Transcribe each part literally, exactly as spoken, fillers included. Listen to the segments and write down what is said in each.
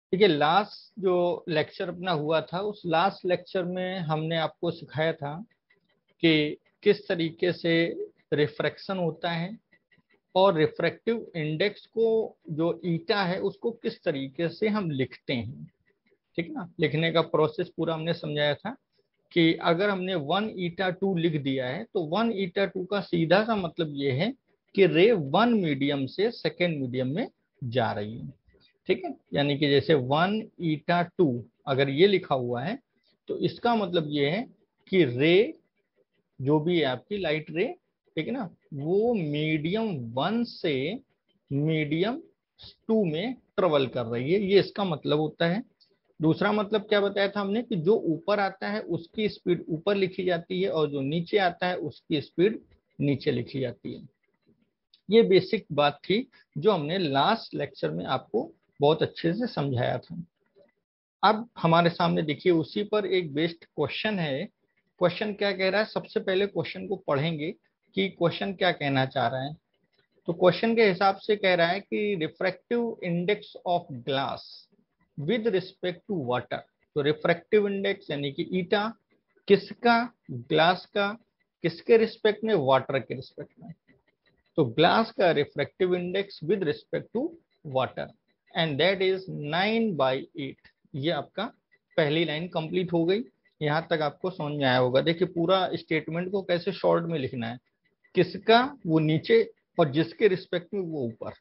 देखिए लास्ट जो लेक्चर अपना हुआ था, उस लास्ट लेक्चर में हमने आपको सिखाया था कि किस तरीके से रिफ्रैक्शन होता है और रिफ्रैक्टिव इंडेक्स को जो ईटा है उसको किस तरीके से हम लिखते हैं। ठीक ना, लिखने का प्रोसेस पूरा हमने समझाया था कि अगर हमने वन ईटा टू लिख दिया है तो वन ईटा टू का सीधा सा मतलब ये है कि रे वन मीडियम से सेकेंड मीडियम में जा रही है। ठीक है, यानी कि जैसे वन ईटा टू अगर ये लिखा हुआ है तो इसका मतलब ये है कि रे जो भी है आपकी लाइट रे, ठीक है ना, वो मीडियम वन से मीडियम टू में ट्रेवल कर रही है, ये इसका मतलब होता है। दूसरा मतलब क्या बताया था हमने कि जो ऊपर आता है उसकी स्पीड ऊपर लिखी जाती है और जो नीचे आता है उसकी स्पीड नीचे लिखी जाती है। ये बेसिक बात थी जो हमने लास्ट लेक्चर में आपको बहुत अच्छे से समझाया था। अब हमारे सामने देखिए उसी पर एक बेस्ड क्वेश्चन है। क्वेश्चन क्या कह रहा है, सबसे पहले क्वेश्चन को पढ़ेंगे कि क्वेश्चन क्या कहना चाह रहा है। तो क्वेश्चन के हिसाब से कह रहा है कि refractive index of glass with respect to water. तो रिफ्रैक्टिव इंडेक्स यानी कि ईटा किसका, ग्लास का, किसके रिस्पेक्ट में, वाटर के रिस्पेक्ट में। तो ग्लास का refractive index with respect to water and that is nine by eight. ये आपका पहली लाइन कंप्लीट हो गई। यहां तक आपको समझ में आया होगा। देखिए पूरा स्टेटमेंट को कैसे शॉर्ट में लिखना है, किसका वो नीचे और जिसके रिस्पेक्ट में वो ऊपर।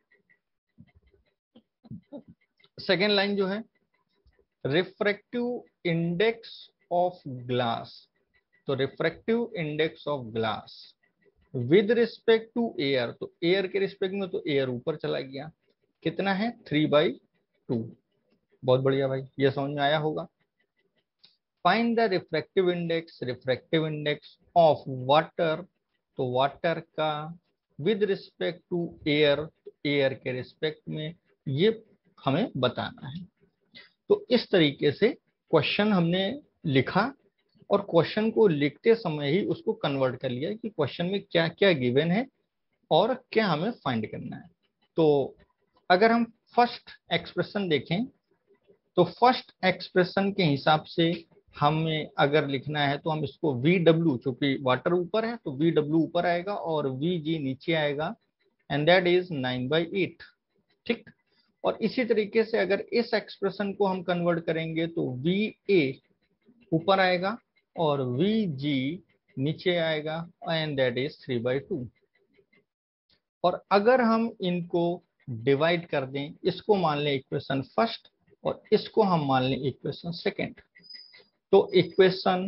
सेकेंड लाइन जो है रिफ्रैक्टिव इंडेक्स ऑफ ग्लास। तो refractive index of glass with respect to air, तो एयर के रिस्पेक्ट में तो एयर ऊपर चला गया, कितना है थ्री बाई टू। बहुत बढ़िया भाई, ये समझ में आया होगा। Find the refractive index, refractive index of water, तो वाटर का with respect to air, air के रिस्पेक्ट में, ये हमें बताना है। तो इस तरीके से क्वेश्चन हमने लिखा और क्वेश्चन को लिखते समय ही उसको कन्वर्ट कर लिया कि क्वेश्चन में क्या क्या गिवन है और क्या हमें फाइंड करना है। तो अगर हम फर्स्ट एक्सप्रेशन देखें तो फर्स्ट एक्सप्रेशन के हिसाब से हमें अगर लिखना है तो हम इसको वी डब्ल्यू, चूंकि वाटर ऊपर है तो वी डब्ल्यू ऊपर आएगा और वी जी नीचे आएगा and that is nine by eight. ठीक, और इसी तरीके से अगर इस एक्सप्रेशन को हम कन्वर्ट करेंगे तो वी ए ऊपर आएगा और वी जी नीचे आएगा and that is three by two. और अगर हम इनको डिवाइड कर दें, इसको मान लें इक्वेशन फर्स्ट और इसको हम मान लें इक्वेशन सेकंड, तो equation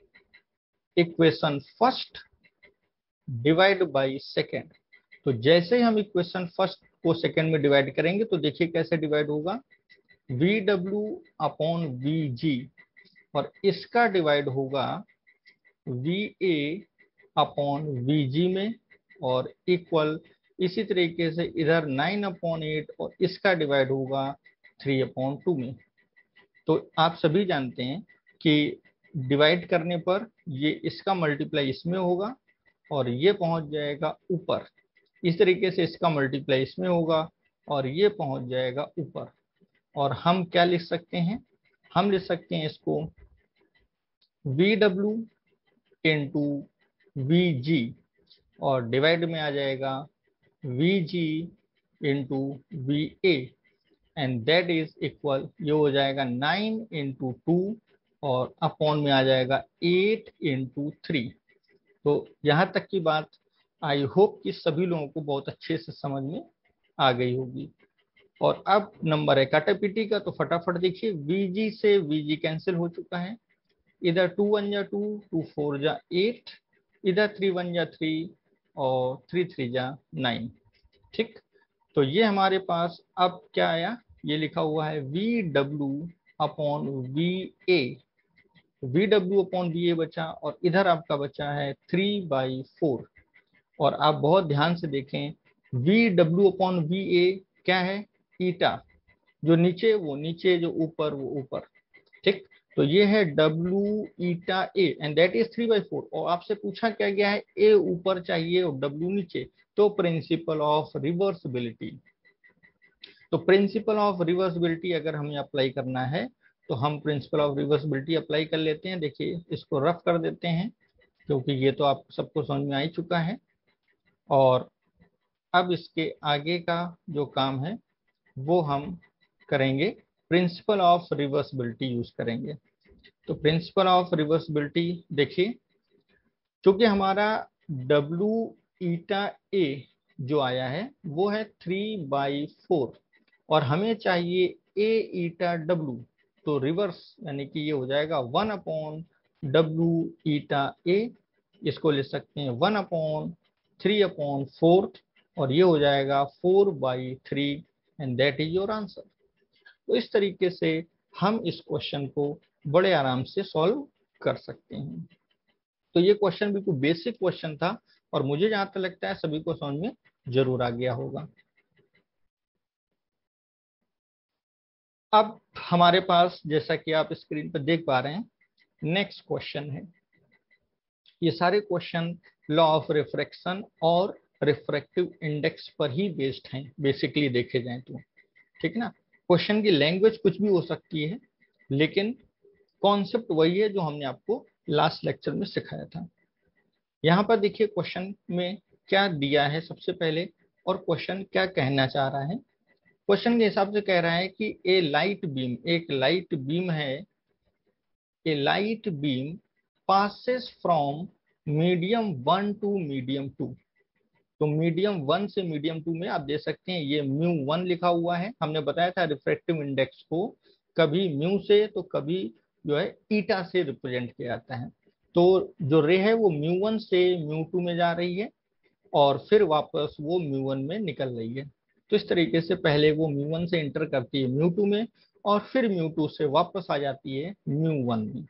equation first divide by second. तो जैसे ही हम इक्वेशन फर्स्ट को सेकंड में डिवाइड करेंगे तो देखिए कैसे डिवाइड होगा, V W upon V G और इसका डिवाइड होगा V A upon V G में और इक्वल इसी तरीके से इधर नाइन अपॉन एट और इसका डिवाइड होगा थ्री अपॉन टू में। तो आप सभी जानते हैं कि डिवाइड करने पर ये इसका मल्टीप्लाई इसमें होगा और ये पहुंच जाएगा ऊपर, इस तरीके से इसका मल्टीप्लाई इसमें होगा और ये पहुंच जाएगा ऊपर। और हम क्या लिख सकते हैं, हम लिख सकते हैं इसको V W into V G और डिवाइड में आ जाएगा V G into V A and that is equal, ये हो जाएगा नाइन इंटू टू और अपॉन में आ जाएगा एट इंटू थ्री। तो यहाँ तक की बात आई होप कि सभी लोगों को बहुत अच्छे से समझ में आ गई होगी। और अब नंबर है काटापीटी का, तो फटाफट देखिए वीजी से वीजी कैंसिल हो चुका है, इधर टू वन जा टू, टू फोर जा एट, इधर थ्री वन जा थ्री और थ्री थ्री जा नाइन। ठीक, तो ये हमारे पास अब क्या आया, ये लिखा हुआ है V W upon V A, V W upon V A बचा और इधर आपका बचा है थ्री बाई फोर। और आप बहुत ध्यान से देखें V W upon V A क्या है, ईटा, जो नीचे वो नीचे, जो ऊपर वो ऊपर। ठीक, तो ये है W eta A and that is three by four. और आपसे पूछा क्या गया है, ए ऊपर चाहिए और डब्ल्यू नीचे, तो प्रिंसिपल ऑफ रिवर्सिबिलिटी। तो प्रिंसिपल ऑफ रिवर्सिबिलिटी अगर हमें अप्लाई करना है तो हम प्रिंसिपल ऑफ रिवर्सिबिलिटी अप्लाई कर लेते हैं। देखिए इसको रफ कर देते हैं क्योंकि ये तो आप सबको समझ में आ ही चुका है। और अब इसके आगे का जो काम है वो हम करेंगे, प्रिंसिपल ऑफ रिवर्सिबिलिटी यूज करेंगे। तो प्रिंसिपल ऑफ रिवर्सिबिलिटी देखिए, क्योंकि हमारा डब्ल्यू ईटा ए जो आया है वो है थ्री बाई फोर और हमें चाहिए ए ईटा डब्ल्यू, तो रिवर्स यानी कि ये हो जाएगा one upon W eta A, इसको ले सकते हैं one upon three upon fourth और ये हो जाएगा four by three and that is your answer. तो इस तरीके से हम इस क्वेश्चन को बड़े आराम से सॉल्व कर सकते हैं। तो ये क्वेश्चन बिल्कुल बेसिक क्वेश्चन था और मुझे जहां तक लगता है सभी को समझ में जरूर आ गया होगा। अब हमारे पास जैसा कि आप स्क्रीन पर देख पा रहे हैं नेक्स्ट क्वेश्चन है। ये सारे क्वेश्चन लॉ ऑफ रिफ्रैक्शन और रिफ्रैक्टिव इंडेक्स पर ही बेस्ड हैं बेसिकली देखे जाएं तो, ठीक ना। क्वेश्चन की लैंग्वेज कुछ भी हो सकती है लेकिन कॉन्सेप्ट वही है जो हमने आपको लास्ट लेक्चर में सिखाया था। यहाँ पर देखिए क्वेश्चन में क्या दिया है सबसे पहले और क्वेश्चन क्या कहना चाह रहा है। क्वेश्चन के हिसाब से कह रहा है कि ए लाइट बीम, एक लाइट बीम है, a light beam passes from medium one to medium two. तो मीडियम वन से मीडियम टू में आप देख सकते हैं ये म्यू वन लिखा हुआ है। हमने बताया था रिफ्रैक्टिव इंडेक्स को कभी म्यू से तो कभी जो है ईटा से रिप्रेजेंट किया जाता है। तो जो रे है वो म्यू वन से म्यू टू में जा रही है और फिर वापस वो म्यू वन में निकल रही है। तो इस तरीके से पहले वो म्यू वन से इंटर करती है म्यू टू में और फिर म्यू टू से वापस आ जाती है म्यू वन में।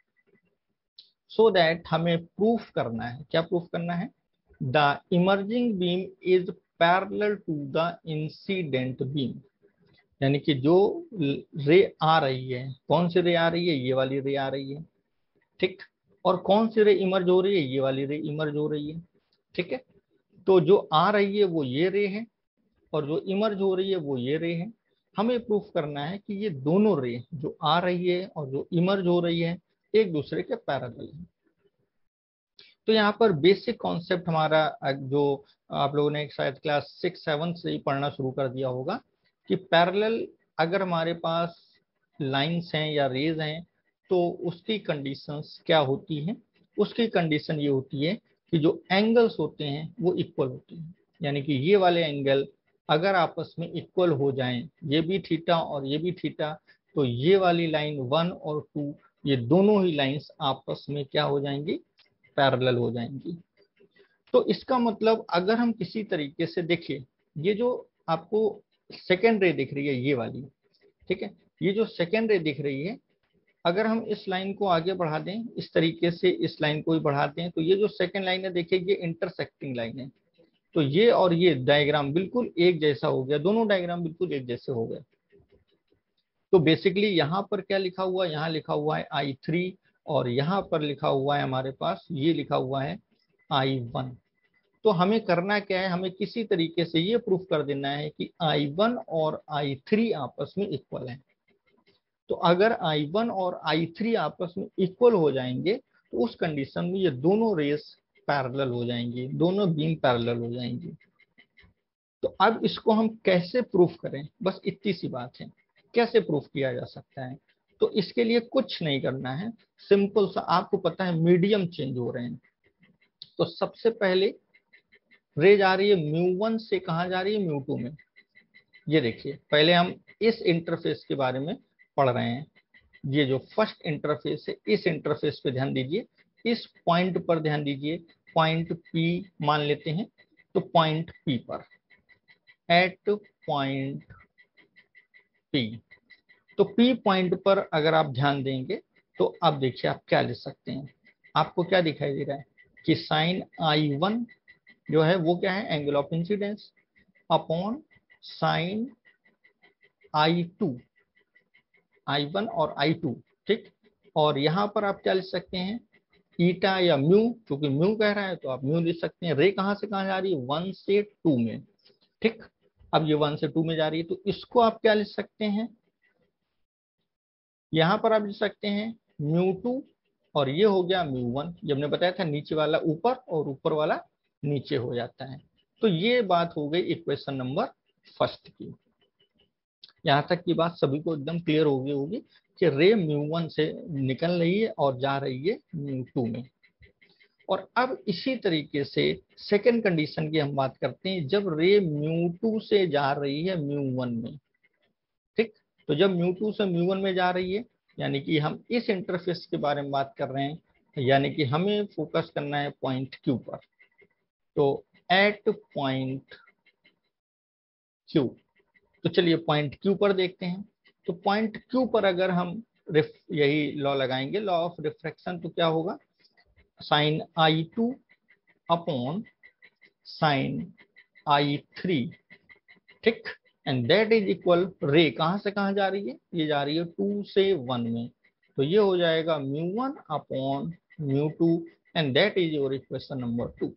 सो दैट हमें प्रूफ करना है, क्या प्रूफ करना है, the emerging beam is parallel to the incident beam. यानी कि जो रे आ रही है, कौन सी रे आ रही है, ये वाली रे आ रही है, ठीक। और कौन सी रे इमर्ज हो रही है, ये वाली रे इमर्ज हो रही है, ठीक है। तो जो आ रही है वो ये रे है और जो इमर्ज हो रही है वो ये रे है। हमें प्रूफ करना है कि ये दोनों रे जो आ रही है और जो इमर्ज हो रही है एक दूसरे के पैरेलल है। तो यहाँ पर बेसिक कॉन्सेप्ट हमारा जो आप लोगों ने शायद क्लास सिक्स सेवन से ही पढ़ना शुरू कर दिया होगा कि पैरेलल अगर हमारे पास लाइंस हैं या रेज हैं तो उसकी कंडीशंस क्या होती हैं। उसकी कंडीशन ये होती है कि जो एंगल्स होते हैं वो इक्वल होते हैं। यानी कि ये वाले एंगल अगर आपस में इक्वल हो जाएं, ये भी थीटा और ये भी थीटा, तो ये वाली लाइन वन और टू ये दोनों ही लाइंस आपस में क्या हो जाएंगी, पैरेलल हो जाएंगी। तो इसका मतलब अगर हम किसी तरीके से देखिए, ये जो आपको सेकेंड रे दिख रही है ये वाली, ठीक है, ये जो सेकेंड रे दिख रही है अगर हम इस लाइन को आगे बढ़ा दें, इस तरीके से इस लाइन को भी बढ़ाते हैं तो ये जो सेकेंड लाइन है देखिए ये इंटरसेक्टिंग लाइन है। तो ये और ये डायग्राम बिल्कुल एक जैसा हो गया, दोनों डायग्राम बिल्कुल एक जैसे हो गए। तो बेसिकली यहाँ पर क्या लिखा हुआ है, यहाँ लिखा हुआ है आई थ्री और यहाँ पर लिखा हुआ है हमारे पास ये लिखा हुआ है आई वन। तो हमें करना क्या है, हमें किसी तरीके से ये प्रूफ कर देना है कि आई वन और आई थ्री आपस में इक्वल है। तो अगर आई वन और आई थ्री आपस में इक्वल हो जाएंगे तो उस कंडीशन में ये दोनों रेस पैरेलल हो जाएंगी, दोनों बीम पैरेलल हो जाएंगी। तो अब इसको हम कैसे प्रूफ करें, बस इतनी सी बात है, कैसे प्रूफ किया जा सकता है। तो इसके लिए कुछ नहीं करना है, सिंपल सा, आपको पता है मीडियम चेंज हो रहे हैं। तो सबसे पहले रे जा रही है म्यू वन से कहाँ जा रही है, म्यू टू में। ये देखिए पहले हम इस इंटरफेस के बारे में पढ़ रहे हैं। ये जो फर्स्ट इंटरफेस है इस इंटरफेस पे ध्यान दीजिए, इस पॉइंट पर ध्यान दीजिए, पॉइंट पी मान लेते हैं। तो पॉइंट पी पर, एट पॉइंट पी, तो पी पॉइंट पर अगर आप ध्यान देंगे तो अब देखिए आप क्या लिख सकते हैं। आपको क्या दिखाई दे रहा है कि साइन आई वन जो है वो क्या है, angle of incidence, upon sine I two, I one और आई टू, ठीक। और यहाँ पर आप क्या लिख सकते हैं, ईटा या म्यू, क्योंकि म्यू कह रहा है तो आप म्यू लिख सकते हैं। रे कहाँ से कहाँ जा रही है, वन से टू में, ठीक। अब ये वन से टू में जा रही है, तो इसको आप क्या लिख सकते हैं, यहां पर आप लिख सकते हैं म्यू टू, और ये हो गया म्यू वन। जब हमने बताया था नीचे वाला ऊपर और ऊपर वाला नीचे हो जाता है। तो ये बात हो गई इक्वेशन नंबर फर्स्ट की। यहां तक की बात सभी को एकदम क्लियर हो गई होगी कि रे म्यू वन से निकल रही है और जा रही है म्यू टू में। और अब इसी तरीके से सेकेंड कंडीशन की हम बात करते हैं, जब रे म्यू टू से जा रही है म्यू वन में, ठीक। तो जब म्यू टू से म्यू वन में जा रही है, यानी कि हम इस इंटरफेस के बारे में बात कर रहे हैं, यानी कि हमें फोकस करना है पॉइंट क्यू पर। तो एट पॉइंट क्यू, तो चलिए पॉइंट क्यू पर देखते हैं। तो पॉइंट क्यू पर अगर हम यही लॉ लगाएंगे, लॉ ऑफ रिफ्रैक्शन, तो क्या होगा, sine I two upon sine I three, ठीक। And that is equal, ray कहां से कहां जा रही है, ये जा रही है टू से वन में, तो ये हो जाएगा mu one upon mu two, and that is your equation number two.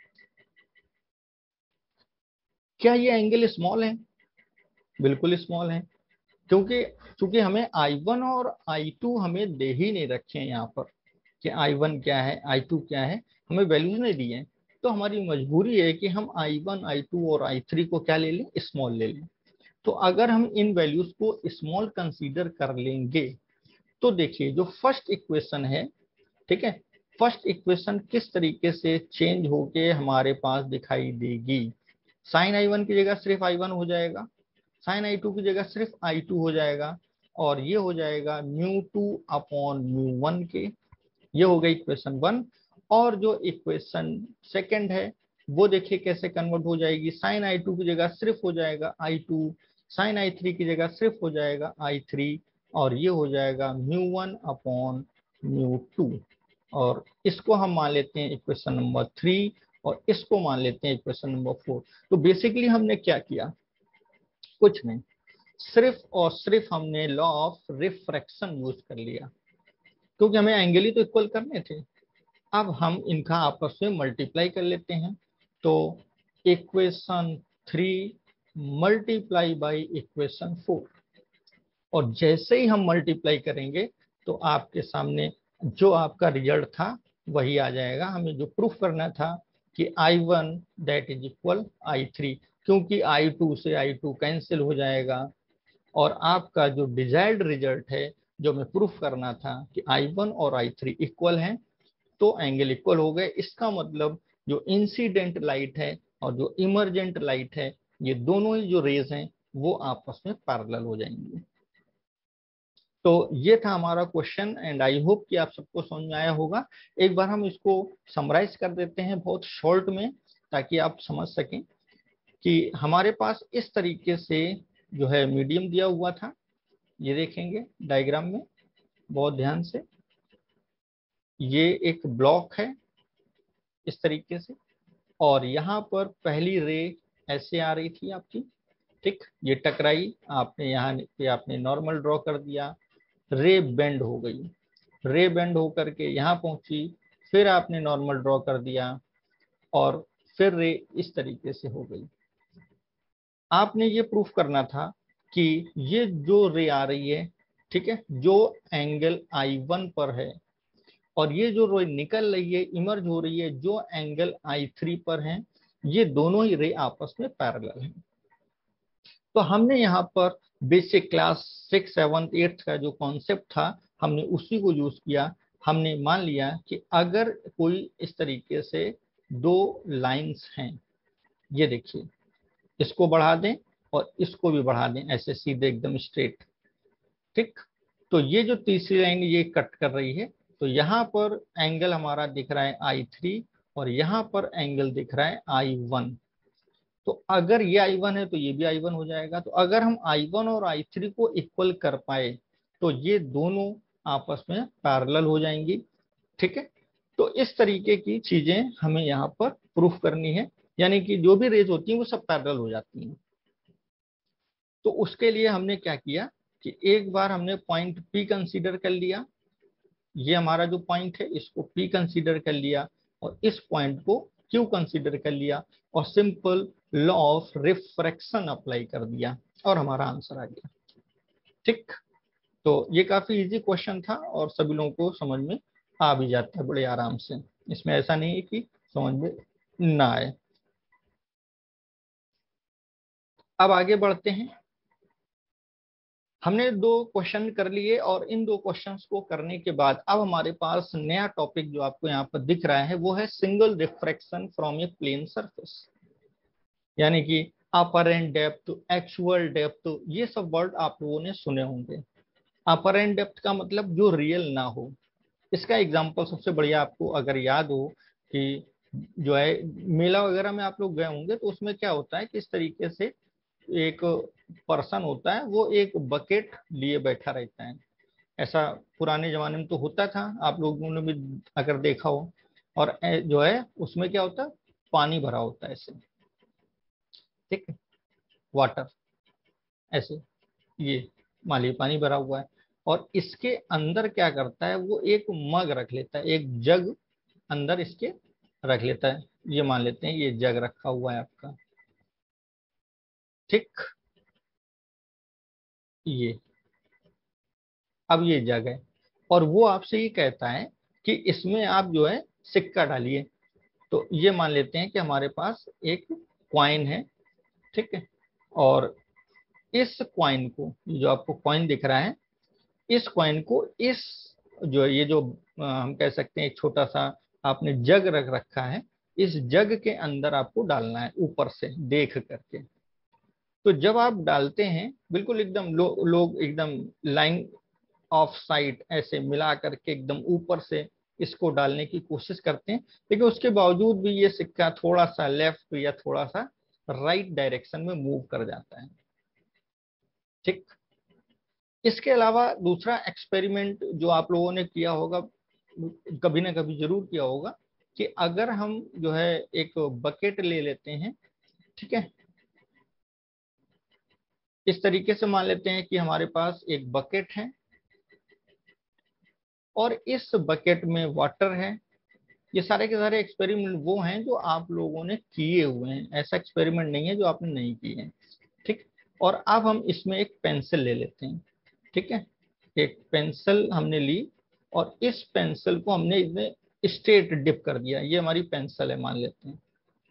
क्या ये एंगल स्मॉल है? बिल्कुल स्मॉल है, क्योंकि क्योंकि हमें आई वन और आई टू हमें दे ही नहीं रखे हैं यहाँ पर कि आई वन क्या है, आई टू क्या है, हमें वैल्यूज नहीं दी है। तो हमारी मजबूरी है कि हम आई वन, आई टू और आई थ्री को क्या ले लें, स्मॉल ले लें। तो अगर हम इन वैल्यूज को स्मॉल कंसीडर कर लेंगे, तो देखिए जो फर्स्ट इक्वेशन है, ठीक है, फर्स्ट इक्वेशन किस तरीके से चेंज होके हमारे पास दिखाई देगी। साइन आई वन की जगह सिर्फ आई वन हो जाएगा, साइन आई टू की जगह सिर्फ आई टू हो जाएगा, और ये हो जाएगा mu two upon mu one के। ये हो गई इक्वेशन वन। और जो इक्वेशन सेकंड है वो देखिए कैसे कन्वर्ट हो जाएगी, साइन आई टू की जगह सिर्फ हो जाएगा I two, sine I three की जगह सिर्फ हो जाएगा आई थ्री, और ये हो जाएगा mu one upon mu two. और इसको हम मान लेते हैं इक्वेशन नंबर थ्री, और इसको मान लेते हैं इक्वेशन नंबर फोर। तो बेसिकली हमने क्या किया, कुछ नहीं, सिर्फ और सिर्फ हमने लॉ ऑफ रिफ्रैक्शन यूज कर लिया, क्योंकि हमें एंगल ही तो इक्वल करने थे। अब हम इनका आपस में मल्टीप्लाई कर लेते हैं। तो equation three multiply by equation four, और जैसे ही हम मल्टीप्लाई करेंगे तो आपके सामने जो आपका रिजल्ट था वही आ जाएगा। हमें जो प्रूफ करना था कि I one that is equal I three, क्योंकि आई टू से आई टू कैंसिल हो जाएगा, और आपका जो डिजायर्ड रिजल्ट है, जो हमें प्रूफ करना था कि आई वन और आई थ्री इक्वल हैं, तो एंगल इक्वल हो गए। इसका मतलब जो इंसिडेंट लाइट है और जो इमरजेंट लाइट है, ये दोनों ही जो रेज हैं वो आपस में पैरेलल हो जाएंगी। तो ये था हमारा क्वेश्चन, एंड आई होप कि आप सबको समझ में आया होगा। एक बार हम इसको समराइज कर देते हैं बहुत शॉर्ट में, ताकि आप समझ सकें कि हमारे पास इस तरीके से जो है मीडियम दिया हुआ था। ये देखेंगे डायग्राम में बहुत ध्यान से, ये एक ब्लॉक है इस तरीके से, और यहाँ पर पहली रे ऐसे आ रही थी आपकी, ठीक, ये टकराई, आपने यहाँ पे आपने नॉर्मल ड्रॉ कर दिया, रे बेंड हो गई, रे बेंड होकर के यहाँ पहुंची, फिर आपने नॉर्मल ड्रॉ कर दिया, और फिर रे इस तरीके से हो गई। आपने ये प्रूफ करना था कि ये जो रे आ रही है, ठीक है, जो एंगल आई वन पर है, और ये जो रे निकल रही है, इमर्ज हो रही है, जो एंगल आई थ्री पर है, ये दोनों ही रे आपस में पैरेलल हैं। तो हमने यहाँ पर basic class six seventh eighth का जो कॉन्सेप्ट था, हमने उसी को यूज किया। हमने मान लिया कि अगर कोई इस तरीके से दो लाइंस हैं, ये देखिए, इसको बढ़ा दें और इसको भी बढ़ा दें ऐसे सीधे एकदम स्ट्रेट, ठीक। तो ये जो तीसरी लाइन ये कट कर रही है, तो यहाँ पर एंगल हमारा दिख रहा है आई थ्री, और यहाँ पर एंगल दिख रहा है आई वन। तो अगर ये आई वन है तो ये भी आई वन हो जाएगा। तो अगर हम आई वन और आई थ्री को इक्वल कर पाए तो ये दोनों आपस में पैरेलल हो जाएंगी, ठीक है। तो इस तरीके की चीजें हमें यहाँ पर प्रूफ करनी है, यानी कि जो भी रेज होती हैं वो सब पैरेलल हो जाती हैं। तो उसके लिए हमने क्या किया कि एक बार हमने पॉइंट पी कंसीडर कर लिया, ये हमारा जो पॉइंट है इसको पी कंसीडर कर लिया, और इस पॉइंट को क्यू कंसीडर कर लिया, और simple law of refraction apply कर दिया और हमारा आंसर आ गया। ठीक, तो ये काफी इजी क्वेश्चन था और सभी लोगों को समझ में आ भी जाता है बड़े आराम से, इसमें ऐसा नहीं है कि समझ में ना आए। अब आगे बढ़ते हैं। हमने दो क्वेश्चन कर लिए और इन दो क्वेश्चंस को करने के बाद अब हमारे पास नया टॉपिक जो आपको यहाँ पर दिख रहा है वो है single refraction from a plane surface, यानी कि अपरेंट डेप्थ, एक्चुअल डेप्थ, ये सब वर्ड आप लोगों ने सुने होंगे। अपरेंट डेप्थ का मतलब जो रियल ना हो। इसका एग्जांपल सबसे बढ़िया आपको अगर याद हो कि जो है मेला वगैरह में आप लोग गए होंगे तो उसमें क्या होता है, किस तरीके से एक पर्सन होता है वो एक बकेट लिए बैठा रहता है। ऐसा पुराने जमाने में तो होता था, आप लोगों ने भी अगर देखा हो। और जो है उसमें क्या होता है, पानी भरा होता है ऐसे, ठीक है, वाटर ऐसे, ये मान लीजिए पानी भरा हुआ है और इसके अंदर क्या करता है वो एक मग रख लेता है, एक जग अंदर इसके रख लेता है। ये मान लेते हैं ये जग रखा हुआ है आपका, ठीक, ये अब ये जग है और वो आपसे ये कहता है कि इसमें आप जो है सिक्का डालिए। तो ये मान लेते हैं कि हमारे पास एक कॉइन है, ठीक है, और इस कॉइन को, जो आपको कॉइन दिख रहा है, इस कॉइन को इस जो ये जो अ, हम कह सकते हैं एक छोटा सा आपने जग रख रखा है, इस जग के अंदर आपको डालना है ऊपर से देख करके। तो जब आप डालते हैं बिल्कुल एकदम लो, लोग एकदम लाइन ऑफ साइट ऐसे मिला करके एकदम ऊपर से इसको डालने की कोशिश करते हैं, लेकिन उसके बावजूद भी ये सिक्का थोड़ा सा लेफ्ट या थोड़ा सा राइट डायरेक्शन में मूव कर जाता है, ठीक। इसके अलावा दूसरा एक्सपेरिमेंट जो आप लोगों ने किया होगा, कभी ना कभी जरूर किया होगा, कि अगर हम जो है एक बकेट ले लेते हैं, ठीक है, इस तरीके से मान लेते हैं कि हमारे पास एक बकेट है और इस बकेट में वाटर है। ये सारे के सारे एक्सपेरिमेंट वो हैं जो आप लोगों ने किए हुए हैं, ऐसा एक्सपेरिमेंट नहीं है जो आपने नहीं किए हैं, ठीक। और अब हम इसमें एक पेंसिल ले लेते हैं, ठीक है, एक पेंसिल हमने ली और इस पेंसिल को हमने इसमें स्ट्रेट डिप कर दिया। ये हमारी पेंसिल है मान लेते हैं,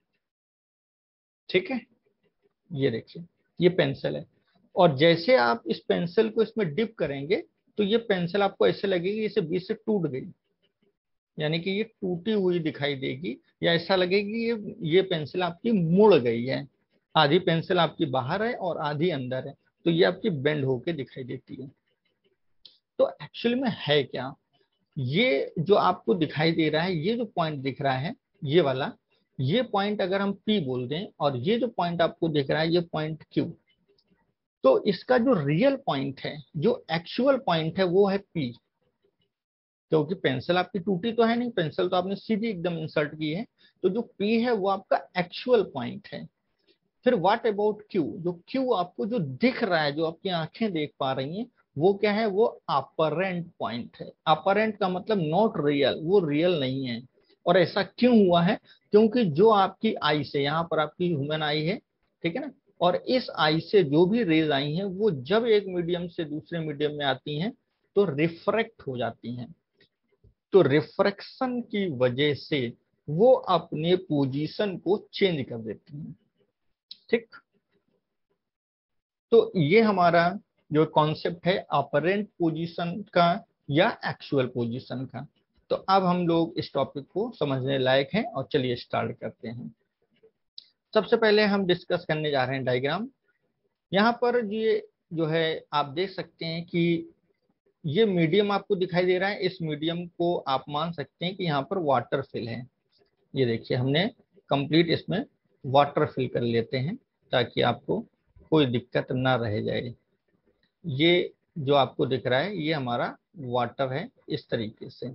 ठीक है, ये देखिए ये पेंसिल है। और जैसे आप इस पेंसिल को इसमें डिप करेंगे तो ये पेंसिल आपको ऐसे लगेगी इसे बीच से टूट गई, यानी कि ये टूटी हुई दिखाई देगी, या ऐसा लगेगी ये ये पेंसिल आपकी मुड़ गई है, आधी पेंसिल आपकी बाहर है और आधी अंदर है, तो ये आपकी बेंड होके दिखाई देती है। तो एक्चुअली में है क्या, ये जो आपको दिखाई दे रहा है, ये जो पॉइंट दिख रहा है ये वाला, ये पॉइंट अगर हम P बोल दें और ये जो पॉइंट आपको दिख रहा है ये पॉइंट Q, तो इसका जो रियल पॉइंट है, जो एक्चुअल पॉइंट है वो है P। क्योंकि पेंसिल आपकी टूटी तो है नहीं, पेंसिल तो आपने सीधी एकदम इंसर्ट की है, तो जो P है वो आपका एक्चुअल पॉइंट है। फिर व्हाट अबाउट Q, जो Q आपको जो दिख रहा है, जो आपकी आंखें देख पा रही हैं, वो क्या है, वो अपरेंट पॉइंट है। अपरेंट का मतलब नॉट रियल, वो रियल नहीं है। और ऐसा क्यों हुआ है, क्योंकि जो आपकी आई से, यहाँ पर आपकी ह्यूमन आई है, ठीक है ना, और इस आई से जो भी रेज आई हैं वो जब एक मीडियम से दूसरे मीडियम में आती हैं तो रिफ्रैक्ट हो जाती हैं। तो रिफ्रैक्शन की वजह से वो अपने पोजीशन को चेंज कर देती हैं, ठीक। तो ये हमारा जो कॉन्सेप्ट है अपरेंट पोजीशन का या एक्चुअल पोजीशन का। तो अब हम लोग इस टॉपिक को समझने लायक हैं और चलिए स्टार्ट करते हैं। सबसे पहले हम डिस्कस करने जा रहे हैं डायग्राम। यहाँ पर ये जो है आप देख सकते हैं कि ये मीडियम आपको दिखाई दे रहा है, इस मीडियम को आप मान सकते हैं कि यहाँ पर वाटर फिल है। ये देखिए हमने कंप्लीट इसमें वाटर फिल कर लेते हैं ताकि आपको कोई दिक्कत ना रह जाए। ये जो आपको दिख रहा है ये हमारा वाटर है इस तरीके से,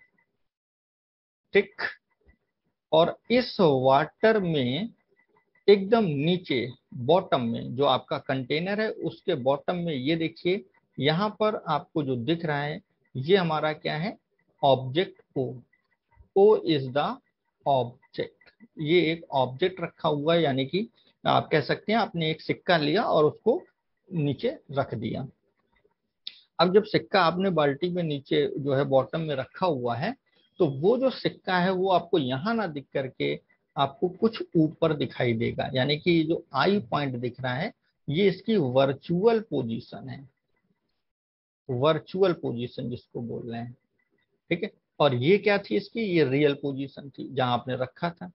ठीक। और इस वाटर में एकदम नीचे बॉटम में जो आपका कंटेनर है उसके बॉटम में ये देखिए, यहाँ पर आपको जो दिख रहा है ये हमारा क्या है, object O. O is the object, ये एक ऑब्जेक्ट रखा हुआ है, यानी कि आप कह सकते हैं आपने एक सिक्का लिया और उसको नीचे रख दिया। अब जब सिक्का आपने बाल्टी में नीचे जो है बॉटम में रखा हुआ है, तो वो जो सिक्का है वो आपको यहाँ ना दिख करके आपको कुछ ऊपर दिखाई देगा, यानी कि जो आई पॉइंट दिख रहा है ये इसकी वर्चुअल पोजीशन है, वर्चुअल पोजीशन जिसको बोल रहे हैं, ठीक है। और ये क्या थी इसकी, ये रियल पोजीशन थी जहां आपने रखा था।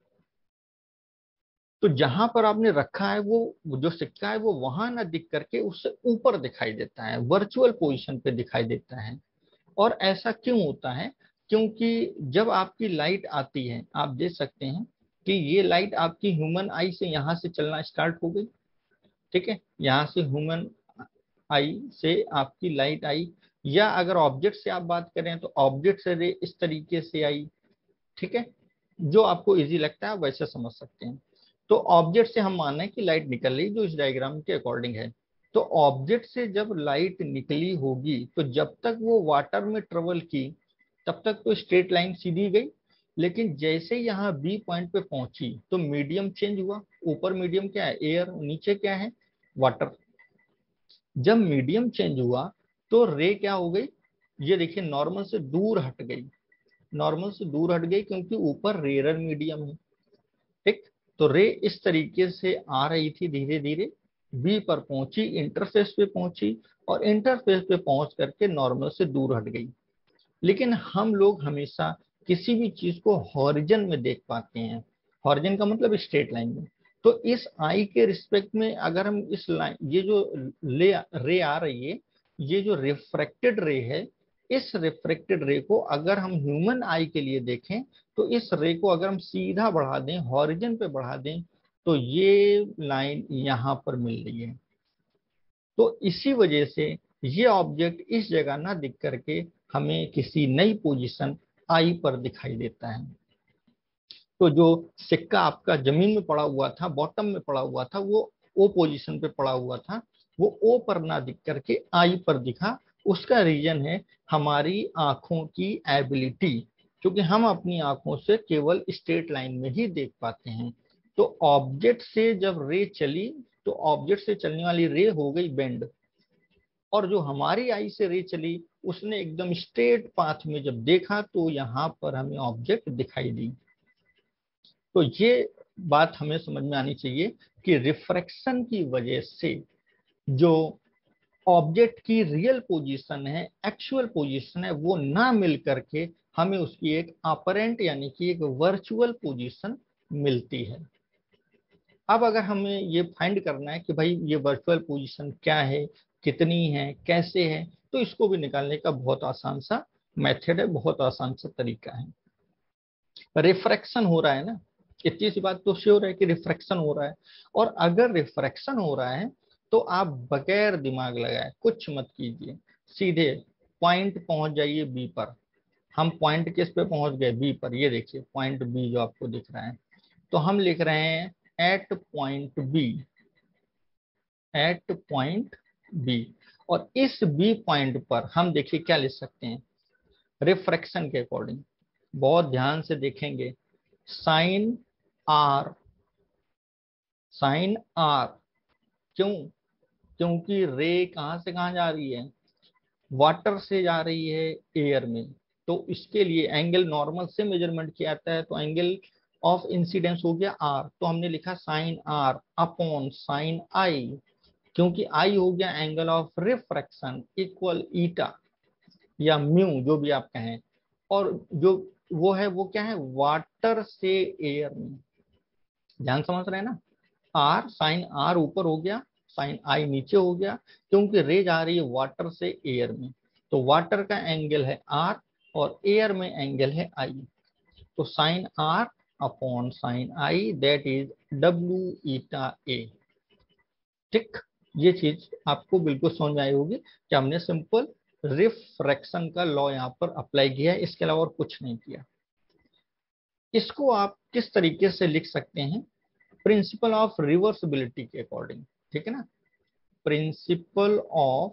तो जहां पर आपने रखा है वो जो सिक्का है वो वहां ना दिख करके उससे ऊपर दिखाई देता है, वर्चुअल पोजीशन पे दिखाई देता है। और ऐसा क्यों होता है, क्योंकि जब आपकी लाइट आती है आप देख सकते हैं कि ये लाइट आपकी ह्यूमन आई से यहाँ से चलना स्टार्ट हो गई, ठीक है, यहाँ से ह्यूमन आई से आपकी लाइट आई, या अगर ऑब्जेक्ट से आप बात करें तो ऑब्जेक्ट से रे इस तरीके से आई, ठीक है, जो आपको इजी लगता है आप वैसे समझ सकते हैं। तो ऑब्जेक्ट से हम मान रहे हैं कि लाइट निकल रही जो इस डायग्राम के अकॉर्डिंग है। तो ऑब्जेक्ट से जब लाइट निकली होगी तो जब तक वो वाटर में ट्रेवल की तब तक तो स्ट्रेट लाइन सीधी गई, लेकिन जैसे यहाँ बी पॉइंट पे पहुंची तो मीडियम चेंज हुआ। ऊपर मीडियम क्या है, एयर, नीचे क्या है, वाटर। जब मीडियम चेंज हुआ तो रे क्या हो गई, ये देखिए नॉर्मल से दूर हट गई, नॉर्मल से दूर हट गई क्योंकि ऊपर रेयर मीडियम है, ठीक। तो रे इस तरीके से आ रही थी, धीरे धीरे बी पर पहुंची, इंटरफेस पे पहुंची और इंटरफेस पे पहुंच करके नॉर्मल से दूर हट गई। लेकिन हम लोग हमेशा किसी भी चीज को हॉरिजन में देख पाते हैं, हॉरिजन का मतलब स्ट्रेट लाइन में। तो इस आई के रिस्पेक्ट में अगर हम इस लाइन, ये जो ले रे आ रही है, ये जो रिफ्रैक्टेड रे है, इस रिफ्रैक्टेड रे को अगर हम ह्यूमन आई के लिए देखें तो इस रे को अगर हम सीधा बढ़ा दें, हॉरिजन पे बढ़ा दें, तो ये लाइन यहाँ पर मिल रही है। तो इसी वजह से ये ऑब्जेक्ट इस जगह ना दिख करके हमें किसी नई पोजीशन आई पर दिखाई देता है। तो जो सिक्का आपका जमीन में पड़ा हुआ था, बॉटम में पड़ा हुआ था, वो ओ पोजीशन पे पड़ा हुआ था, वो ओ पर ना दिख करके आई पर दिखा। उसका रीजन है हमारी आंखों की एबिलिटी, क्योंकि हम अपनी आंखों से केवल स्ट्रेट लाइन में ही देख पाते हैं। तो ऑब्जेक्ट से जब रे चली तो ऑब्जेक्ट से चलने वाली रे हो गई बेंड, और जो हमारी आई से रे चली उसने एकदम स्ट्रेट पाथ में जब देखा तो यहाँ पर हमें ऑब्जेक्ट दिखाई दी। तो ये बात हमें समझ में आनी चाहिए कि रिफ्रैक्शन की वजह से जो ऑब्जेक्ट की रियल पोजीशन है, एक्चुअल पोजीशन है, वो ना मिल करके हमें उसकी एक अपरेंट यानी कि एक वर्चुअल पोजीशन मिलती है। अब अगर हमें ये फाइंड करना है कि भाई ये वर्चुअल पोजीशन क्या है, कितनी है, कैसे है, तो इसको भी निकालने का बहुत आसान सा मेथड है, बहुत आसान सा तरीका है। रिफ्रैक्शन हो रहा है ना, इतनी सी बात तो श्योर है कि रिफ्रैक्शन हो रहा है। और अगर रिफ्रैक्शन हो रहा है तो आप बगैर दिमाग लगाए कुछ मत कीजिए, सीधे पॉइंट पहुंच जाइए बी पर। हम पॉइंट किस पे पहुंच गए, बी पर, ये देखिए पॉइंट बी जो आपको दिख रहा है। तो हम लिख रहे हैं at point B, at point B. और इस बी पॉइंट पर हम देखिए क्या लिख सकते हैं रिफ्रैक्शन के अकॉर्डिंग, बहुत ध्यान से देखेंगे, साइन आर, साइन आर। क्यों, क्योंकि रे कहां से कहां जा रही है, वाटर से जा रही है एयर में। तो इसके लिए एंगल नॉर्मल से मेजरमेंट किया जाता है, तो एंगल ऑफ इंसिडेंस हो गया आर, तो हमने लिखा sine R upon sine I, क्योंकि आई हो गया angle of refraction equal eta या म्यू जो भी आप कहें, और जो वो है वो क्या है, वाटर से एयर में। ध्यान समझ रहे हैं ना, आर साइन आर ऊपर हो गया, साइन आई नीचे हो गया, क्योंकि रे जा रही है वाटर से एयर में। तो वाटर का एंगल है आर और एयर में एंगल है आई, तो sine R upon sine I that is W eta A. ठीक, ये चीज आपको बिल्कुल समझ में आई होगी कि हमने सिंपल रिफ्रैक्शन का लॉ यहाँ पर अप्लाई किया है, इसके अलावा और कुछ नहीं किया। इसको आप किस तरीके से लिख सकते हैं, प्रिंसिपल ऑफ रिवर्सिबिलिटी के अकॉर्डिंग, ठीक है ना, प्रिंसिपल ऑफ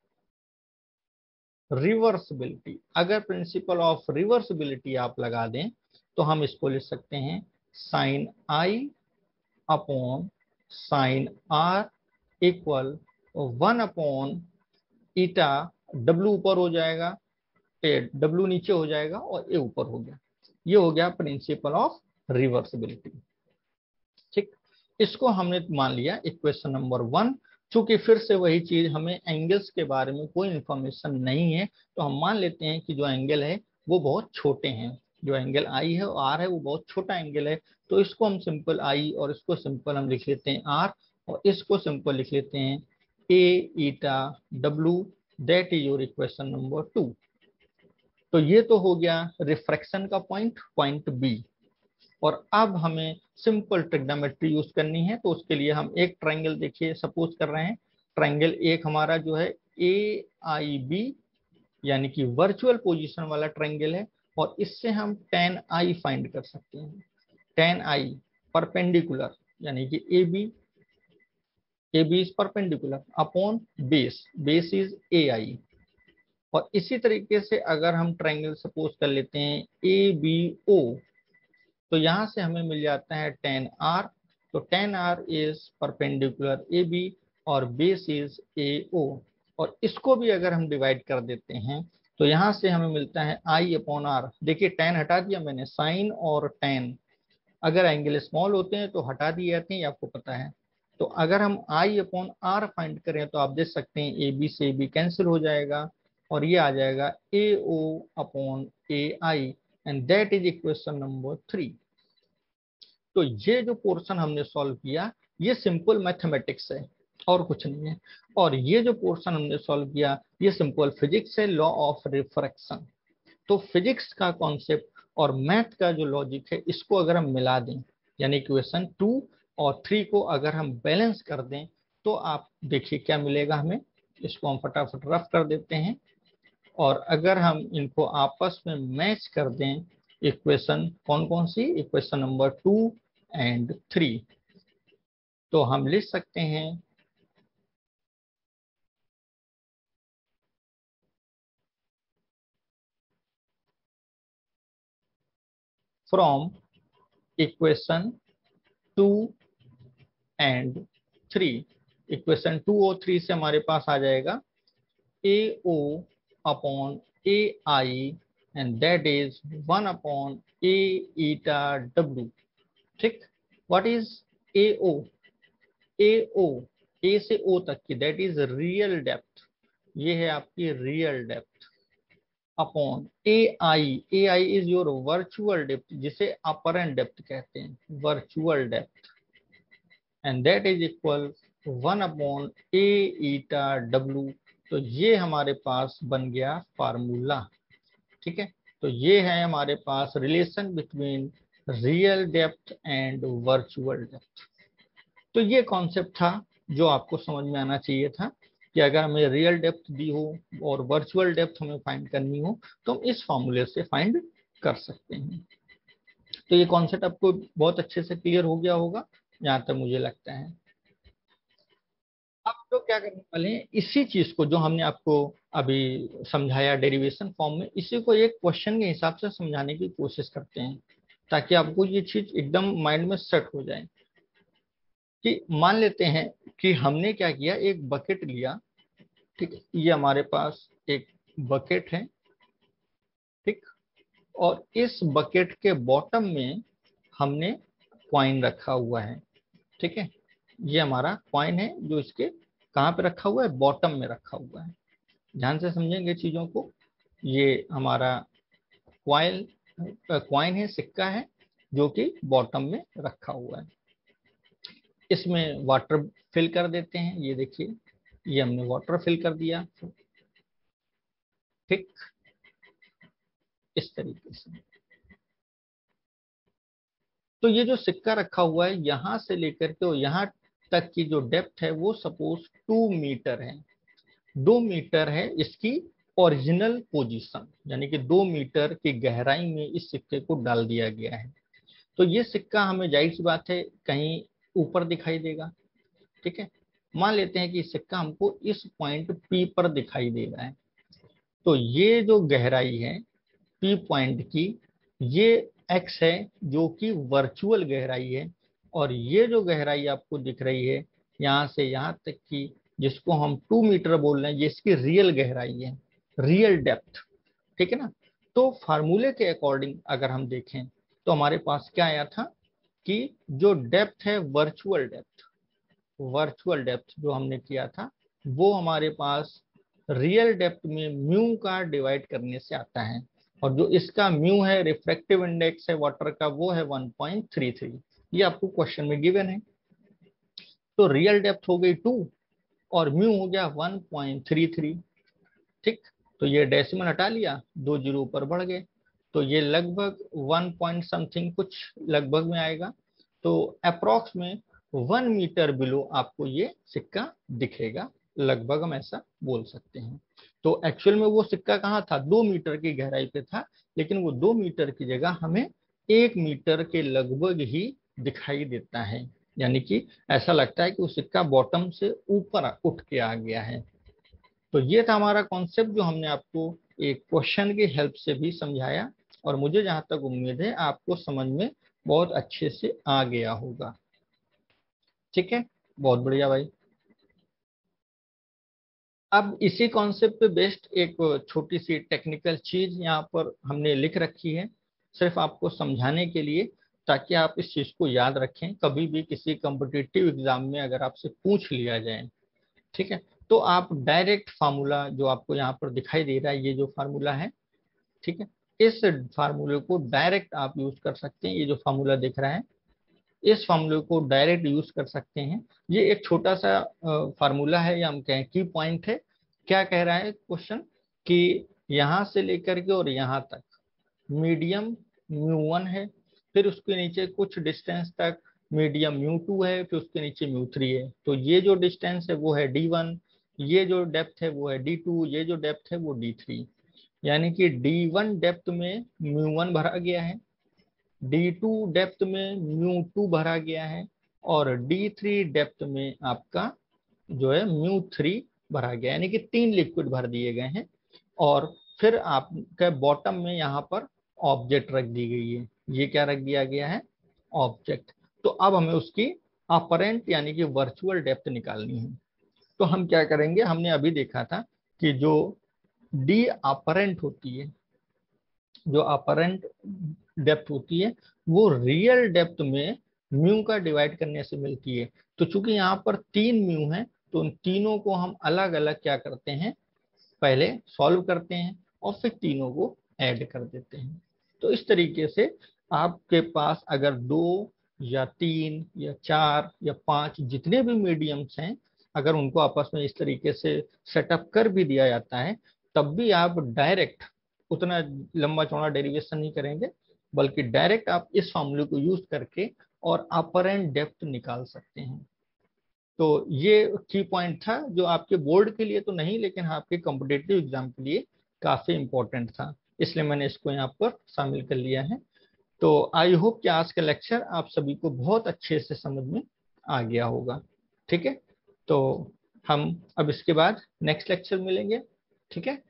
रिवर्सिबिलिटी। अगर प्रिंसिपल ऑफ रिवर्सिबिलिटी आप लगा दें तो हम इसको लिख सकते हैं sine I upon sine R equal one upon eta, W ऊपर हो जाएगा, डब्ल्यू नीचे हो जाएगा और ए ऊपर हो गया। ये हो गया प्रिंसिपल ऑफ रिवर्सिबिलिटी। ठीक, इसको हमने मान लिया इक्वेशन नंबर वन। चूंकि फिर से वही चीज, हमें एंगल्स के बारे में कोई इंफॉर्मेशन नहीं है, तो हम मान लेते हैं कि जो एंगल है वो बहुत छोटे हैं। जो एंगल आई है और आर है वो बहुत छोटा एंगल है, तो इसको हम सिंपल आई और इसको सिंपल हम लिख लेते हैं आर, और इसको सिंपल लिख लेते हैं A eta W. That is your equation number two. तो ये तो हो गया रिफ्रैक्शन का पॉइंट, पॉइंट बी। और अब हमें सिंपल ट्रिग्नोमेट्री यूज करनी है, तो उसके लिए हम एक ट्रायंगल देखिए सपोज कर रहे हैं। ट्रायंगल एक हमारा जो है ए आई बी, यानी कि वर्चुअल पोजीशन वाला ट्रायंगल है, और इससे हम टेन आई फाइंड कर सकते हैं। टेन आई परपेंडिकुलर, यानी कि A B, A B is perpendicular upon base, base is A I. और इसी तरीके से अगर हम ट्रायंगल सपोज कर लेते हैं ए बी ओ, तो यहां से हमें मिल जाता है टेन आर। तो tan R is perpendicular A B और बेस इज ए ओ। और इसको भी अगर हम डिवाइड कर देते हैं तो यहां से हमें मिलता है आई अपॉन आर। देखिए टेन हटा दिया मैंने, साइन और टेन अगर एंगल स्मॉल होते हैं तो हटा दिए जाते हैं, ये आपको पता है। तो अगर हम आई अपॉन आर फाइंड करें तो आप देख सकते हैं ए बी से बी कैंसिल हो जाएगा और ये आ जाएगा A O upon A I, and that is equation number three. तो ये जो पोर्शन हमने सॉल्व किया ये सिंपल मैथमेटिक्स है और कुछ नहीं है। और ये जो पोर्शन हमने सॉल्व किया ये सिंपल फिजिक्स है, लॉ ऑफ रिफ्रैक्शन। तो फिजिक्स का कॉन्सेप्ट और मैथ का जो लॉजिक है इसको अगर हम मिला दें, यानी इक्वेशन टू और थ्री को अगर हम बैलेंस कर दें, तो आप देखिए क्या मिलेगा हमें। इसको हम फटाफट रफ कर देते हैं, और अगर हम इनको आपस में मैच कर दें, इक्वेशन कौन कौन सी, equation number two and three, तो हम लिख सकते हैं from equation two and three. Equation two और थ्री से हमारे पास आ जाएगा A O upon A I, and that is one upon A eta W. ठीक, what is A O, A O, A से ओ तक की दैट इज रियल डेप्थ, ये है आपकी real depth, upon A I, A I is your virtual depth जिसे apparent depth कहते हैं, virtual depth, and that is equal one upon A eta W. तो ये हमारे पास बन गया फार्मूला। ठीक है, तो ये है हमारे पास relation between real depth and virtual depth. तो ये कॉन्सेप्ट था जो आपको समझ में आना चाहिए था कि अगर हमें रियल डेप्थ दी हो और वर्चुअल डेप्थ हमें फाइंड करनी हो तो हम इस फॉर्मूले से फाइंड कर सकते हैं। तो ये कॉन्सेप्ट आपको बहुत अच्छे से क्लियर हो गया होगा जहां तक मुझे लगता है। अब तो क्या करने वाले हैं, इसी चीज को जो हमने आपको अभी समझाया डेरिवेशन फॉर्म में, इसी को एक क्वेश्चन के हिसाब से समझाने की कोशिश करते हैं ताकि आपको ये चीज एकदम माइंड में सेट हो जाए। कि मान लेते हैं कि हमने क्या किया, एक बकेट लिया। ठीक है, ये हमारे पास एक बकेट है। ठीक, और इस बकेट के बॉटम में हमने कॉइन रखा हुआ है। ठीक है, ये हमारा कॉइन है जो इसके कहाँ पे रखा हुआ है, बॉटम में रखा हुआ है। ध्यान से समझेंगे चीजों को। ये हमारा कॉइन कॉइन है, सिक्का है जो कि बॉटम में रखा हुआ है। इसमें वाटर फिल कर देते हैं, ये देखिए ये हमने वाटर फिल कर दिया। ठीक, इस तरीके से। तो ये जो सिक्का रखा हुआ है यहां से लेकर के यहाँ तक की जो डेप्थ है वो सपोज टू मीटर है। दो मीटर है इसकी ओरिजिनल पोजीशन, यानी कि दो मीटर की गहराई में इस सिक्के को डाल दिया गया है। तो ये सिक्का हमें जाहिर सी बात है कहीं ऊपर दिखाई देगा। ठीक है, मान लेते हैं कि सिक्का हमको इस पॉइंट पी पर दिखाई दे रहा है। तो ये जो गहराई है पी पॉइंट की, ये एक्स है जो कि वर्चुअल गहराई है, और ये जो गहराई आपको दिख रही है यहाँ से यहाँ तक की, जिसको हम टू मीटर बोल रहे हैं, ये इसकी रियल गहराई है, रियल डेप्थ, ठीक है ना। तो फार्मूले के अकॉर्डिंग अगर हम देखें तो हमारे पास क्या आया था कि जो डेप्थ है वर्चुअल डेप्थ, वर्चुअल डेप्थ जो हमने किया था वो हमारे पास रियल डेप्थ में म्यू का डिवाइड करने से आता है, और जो इसका म्यू है, रिफ्रैक्टिव इंडेक्स है वाटर का, वो है वन पॉइंट थ्री थ्री। ये आपको क्वेश्चन में गिवन है। तो रियल डेप्थ हो गई टू और म्यू हो गया वन पॉइंट थ्री थ्री, ठीक। तो ये डेसिमल हटा लिया, दो जीरो ऊपर बढ़ गए, तो ये लगभग वन पॉइंट समथिंग कुछ लगभग में आएगा। तो अप्रोक्स में वन मीटर बिलो आपको ये सिक्का दिखेगा, लगभग हम ऐसा बोल सकते हैं। तो एक्चुअल में वो सिक्का कहाँ था, दो मीटर की गहराई पे था, लेकिन वो दो मीटर की जगह हमें एक मीटर के लगभग ही दिखाई देता है, यानी कि ऐसा लगता है कि वो सिक्का बॉटम से ऊपर उठ के आ गया है। तो ये था हमारा कॉन्सेप्ट जो हमने आपको एक क्वेश्चन की हेल्प से भी समझाया, और मुझे जहां तक उम्मीद है आपको समझ में बहुत अच्छे से आ गया होगा। ठीक है, बहुत बढ़िया भाई। अब इसी कॉन्सेप्ट पे बेस्ड एक छोटी सी टेक्निकल चीज यहाँ पर हमने लिख रखी है, सिर्फ आपको समझाने के लिए, ताकि आप इस चीज को याद रखें कभी भी किसी कॉम्पिटिटिव एग्जाम में अगर आपसे पूछ लिया जाए। ठीक है, तो आप डायरेक्ट फार्मूला जो आपको यहाँ पर दिखाई दे रहा है, ये जो फार्मूला है, ठीक है, इस फार्मूले को डायरेक्ट आप यूज कर सकते हैं। ये जो फार्मूला दिख रहा है, इस फार्मूले को डायरेक्ट यूज कर सकते हैं। ये एक छोटा सा फार्मूला है, या हम कहें की पॉइंट है। क्या कह रहा है क्वेश्चन कि यहाँ से लेकर के और यहाँ तक मीडियम म्यू वन है, फिर उसके नीचे कुछ डिस्टेंस तक मीडियम म्यू टू है, फिर उसके नीचे म्यू थ्री है। तो ये जो डिस्टेंस है वो है डी वन, ये जो डेप्थ है वो है डी टू, ये जो डेप्थ है वो डी थ्री। यानी कि डी वन डेप्थ में म्यू वन भरा गया है, डी टू डेप्थ में म्यू टू भरा गया है, और डी थ्री डेप्थ में आपका जो है म्यू थ्री भरा गया, यानी कि तीन लिक्विड भर दिए गए हैं। और फिर आपके बॉटम में यहाँ पर ऑब्जेक्ट रख दी गई है। ये क्या रख दिया गया है, ऑब्जेक्ट। तो अब हमें उसकी अपरेंट यानी कि वर्चुअल डेप्थ निकालनी है। तो हम क्या करेंगे, हमने अभी देखा था कि जो डी अपरेंट होती है, जो अपरेंट डेप्थ होती है, वो रियल डेप्थ में म्यू का डिवाइड करने से मिलती है। तो चूंकि यहाँ पर तीन म्यू हैं, तो उन तीनों को हम अलग अलग क्या करते हैं, पहले सॉल्व करते हैं और फिर तीनों को ऐड कर देते हैं। तो इस तरीके से आपके पास अगर दो या तीन या चार या पांच जितने भी मीडियम्स हैं, अगर उनको आपस में इस तरीके से सेटअप कर भी दिया जाता है, तब भी आप डायरेक्ट उतना लंबा चौड़ा डेरिवेशन नहीं करेंगे, बल्कि डायरेक्ट आप इस फॉर्मूले को यूज करके और अपर एंड डेप्थ निकाल सकते हैं। तो ये की पॉइंट था जो आपके बोर्ड के लिए तो नहीं, लेकिन आपके कॉम्पिटेटिव एग्जाम के लिए काफी इंपॉर्टेंट था, इसलिए मैंने इसको यहाँ पर शामिल कर लिया है। तो आई होप कि आज का लेक्चर आप सभी को बहुत अच्छे से समझ में आ गया होगा। ठीक है, तो हम अब इसके बाद नेक्स्ट लेक्चर मिलेंगे। ठीक है।